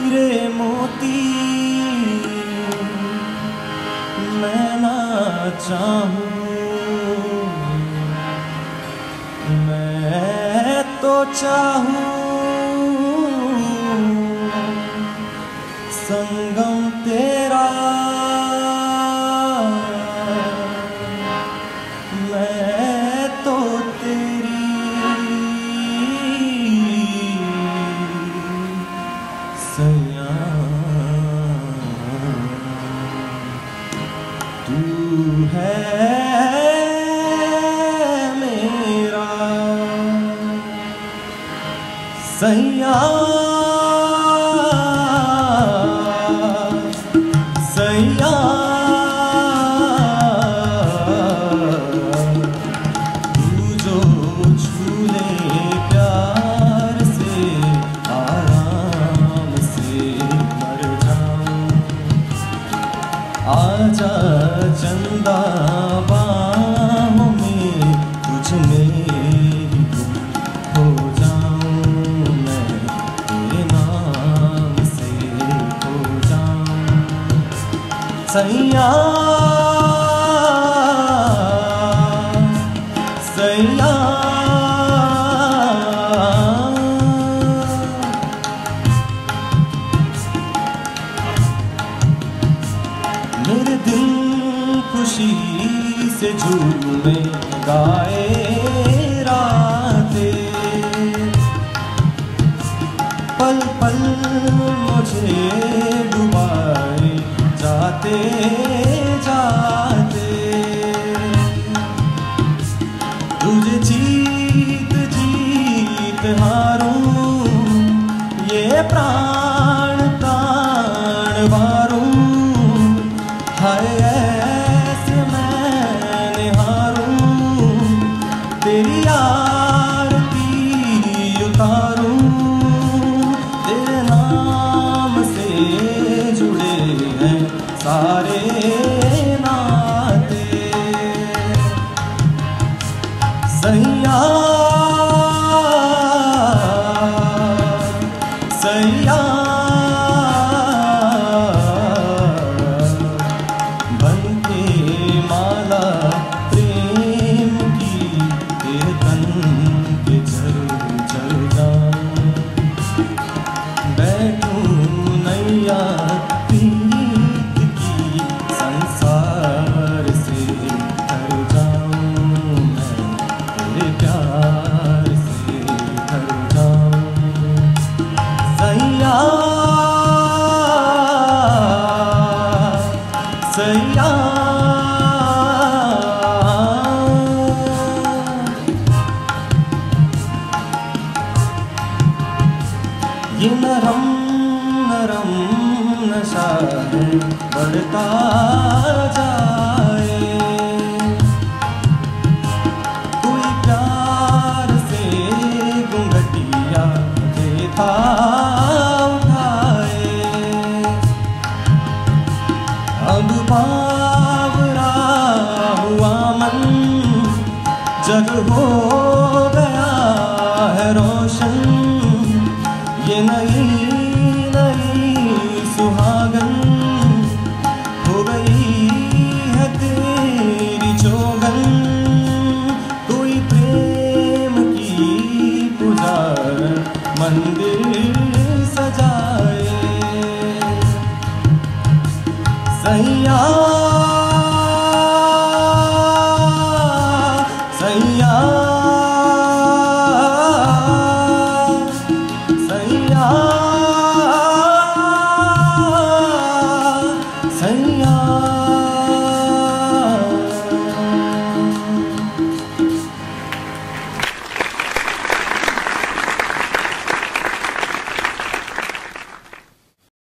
हीरे मोती मैं ना चाहूं, मैं तो चाहूं संगम तेरा, मैं तो तेरी सैया, तू है मेरा सैया, सैया तू जो छू ले प्यार से आराम से मर जाऊं, आजा चंदा बाहों में तुझ में ही हो जाऊं, मैं तेरे नाम से हो जाऊं सैया, सैया मेरे दिल खुशी से झूमे गाए रातें, पल पल मुझे डुबाए जाते जाते, तुझे जीत जीत हारूं, ये प्राण प्राण वारूं, हाय ऐसे मैं हारूं, तेरी आरती उतारूं, तेरे नाम से जुड़े हैं सारे नाते सैया, सैया बनके माला प्रेम की तेरे तन के चल चल जाऊं, बैठूं नैया प्रीत की संसार से कर जाऊं, मैं तेरे प्यार से कर जाऊं सैया, सैया ये नरम नरम नशा है बढ़ता जाए, कोई प्यार से घुंघटिया देता उठाए, अब बावरा हुआ मन जग हो गया है रोशन, ये नहीं